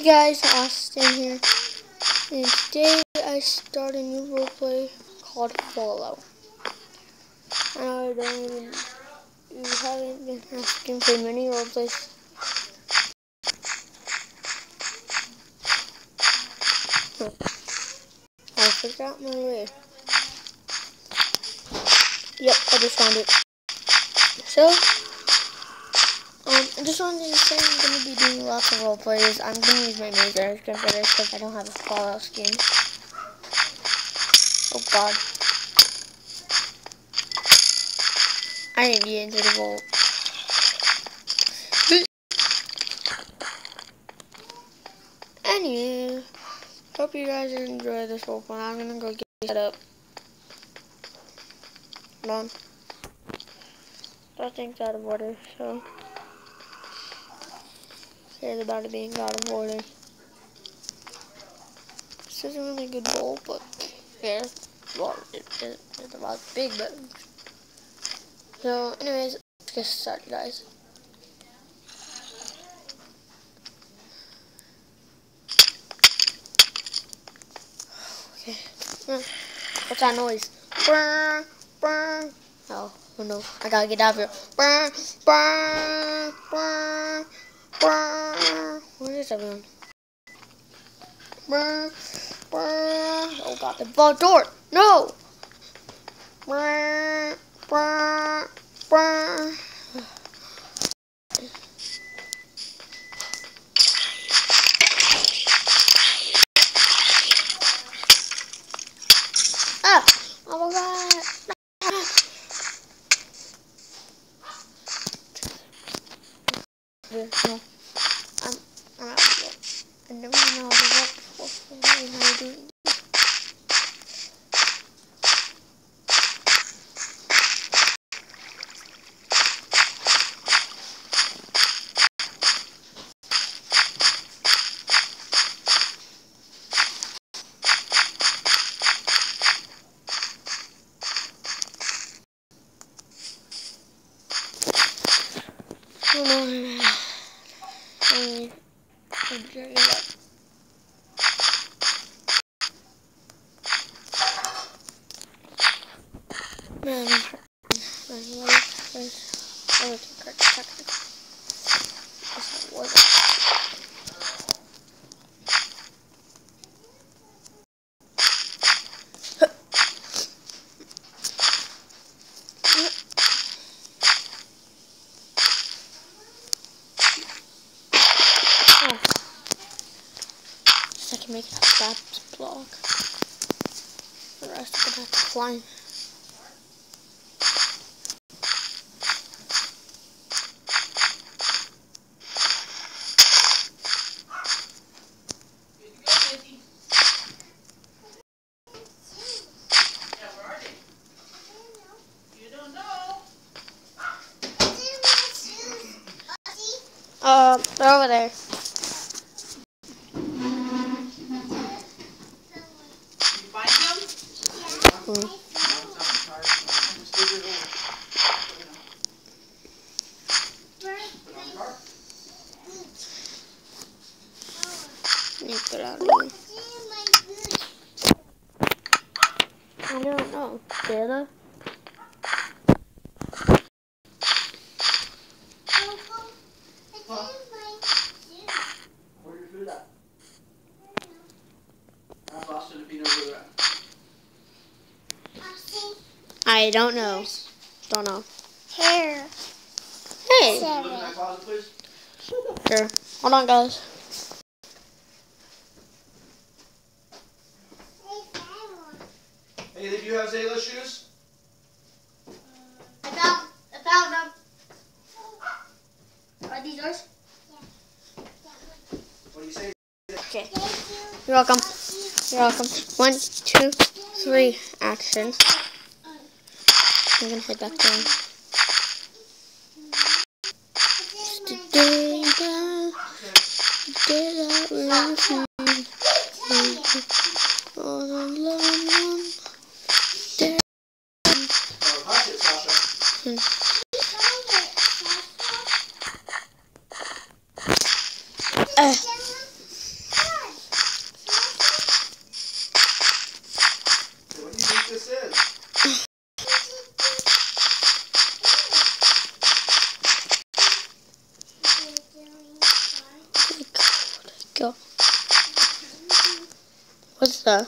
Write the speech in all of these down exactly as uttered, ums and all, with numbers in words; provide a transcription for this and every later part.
Hey guys, Austin here, and today I start a new roleplay called Fallout. I know I don't even, you haven't been asking for many roleplays. I forgot my way. Yep, I just found it. So, um, I just wanted to say I'm going to be doing lots of roleplays. I'm going to use my Major skin for this because I don't have a Fallout skin. Oh god. I didn't get into the vault. Anyway, hope you guys enjoy this roleplay. I'm going to go get set up. Hold on. That thing's out of order, so here's about it being out of order. This isn't really a good bowl, but yeah, well, it, it, it's about big buttons. So, anyways, let's get started, guys. Okay. What's that noise? Burr, burr. Oh, oh no, I gotta get out of here. Burr, burr, burr, burr. Where is everyone? Burr, burr. Oh god, the vault door. No. Burr, burr, burr. Ah! Oh my god! Ah. No. I'm, I'm out of it. I never know how to work before. I don't know how to do it. Oh no. I I'm jerking it up. Man, my life is everything correct. Yes, it wasn't. Oh. Just I can make it a flat block. The rest I'm gonna have to climb. Um, they're over there. Mm. Need to get out of here. I don't know. Did I? I don't know. Don't know. Here. Hey. Seven. Sure. Hold on, guys. Hey, did you have Zayla's shoes? I found, I found them. Are these yours? What do you say? Okay. You're welcome. You're welcome. One, two, three, action. I'm gonna head back down. Today, today I will see all alone. There. Oh, hush it, Sasha. Uh, the?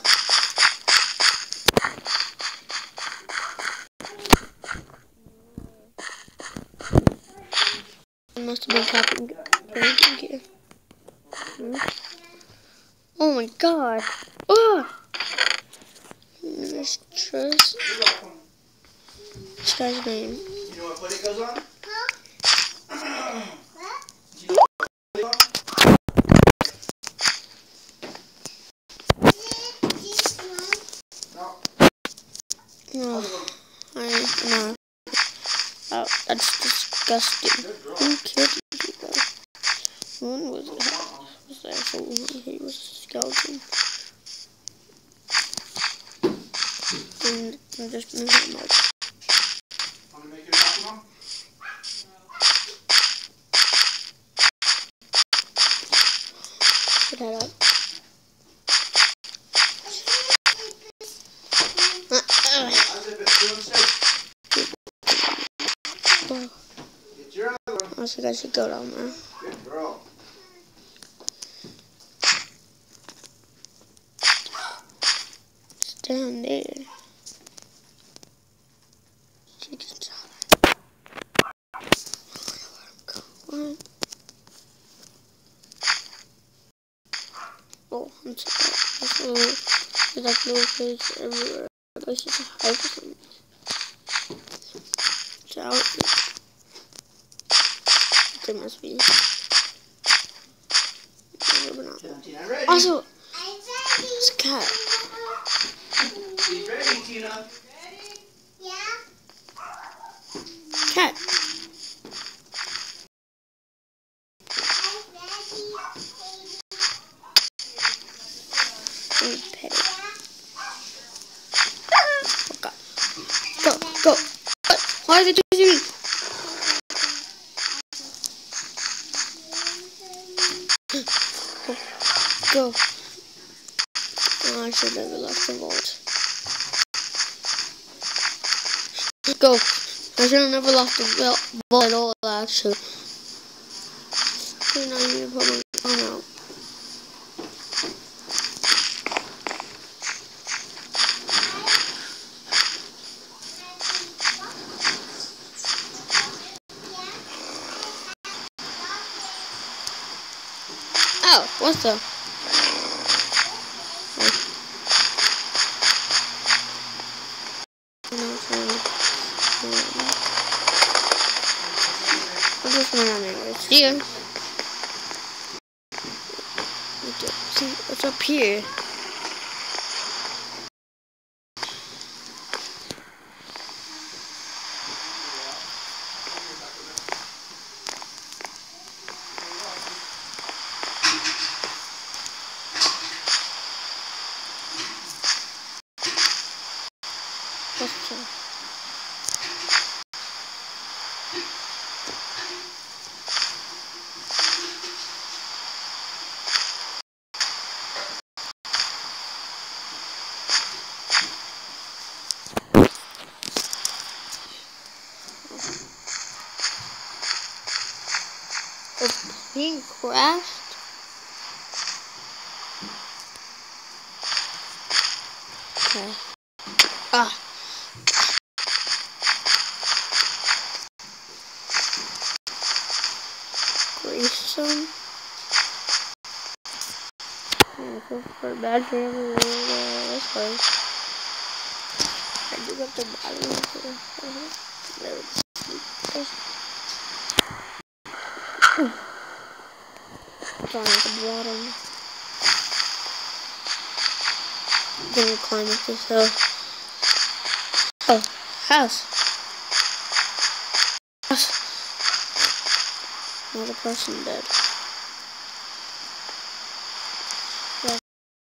It must have been copying here. Hmm. Oh my god. Oh! Mistress. You're welcome. This guy's name. You know what plate it goes on? What? Do you know what plate it goes on? No. No, I no. Oh, that's disgusting. Good girl. Who killed you guys? One was it? Was the actual one? He was a skeleton. And I'm just moving him up. Want to make your coffee, Mom? Put that up. How's it doing steak? Oh, Get your other one. I think I should go down there. Good girl. It's down there. Chicken salad. What? Oh, I'm sorry. There's little, there's like little fish everywhere. There's just a hide for some reason. It's out. There must be. Never been out. Tina, ready? Also, it's a cat. She's ready, Tina. Cat. Let me pet it. Oh god. Go, go. What? Why is it chasing me? Go. Go. Oh, I should never left the vault. Go. I should have never left the vault at all, actually. You know, you need to put my arm out. Oh, what's the? No, I'm just going on anyways. See ya. See, what's up here? What's up? It's being crashed. Okay. Ah. Gruesome. Yeah, so for bad for everyone. That's fine. I do got the bottom of the there we go. It's on at the bottom. I'm gonna climb up this hill. Oh, house. House. Another person dead. Yeah.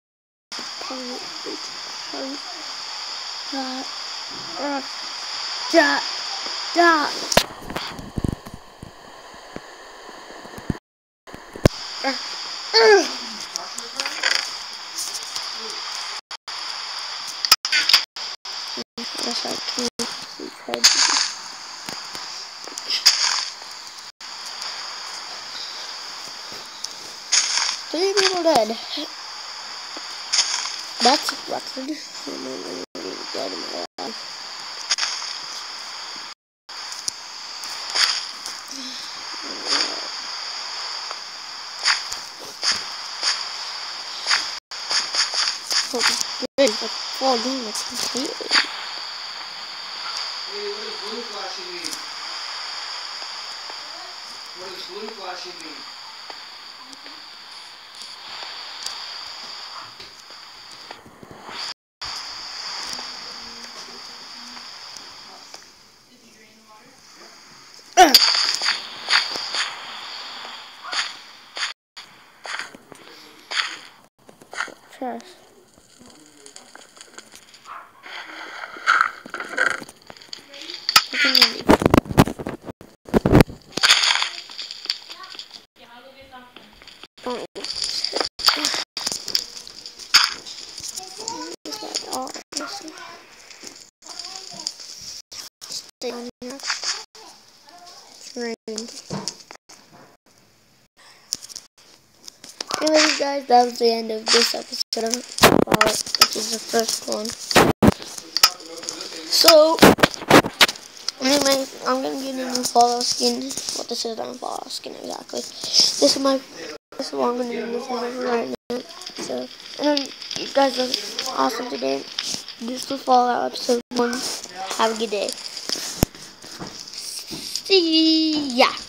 Da, da. Yes, I can see prejudice. Three people dead. that's a record. And then I'm gonna go to my lab. Oh, good. Like, fall down like completely. Hey, what does blue flashing mean? What does blue flashing mean? Uh. Trash. Oh. Oh, stay on here. It's raining. Anyways, guys, that was the end of this episode of Fallout, which is the first one. So, anyway, I'm gonna get a new Fallout skin. What this is on Fallout skin exactly. This is my. This is what I'm gonna do this one right now. So, anyway, you guys are awesome today. This was Fallout episode one. Have a good day. See ya.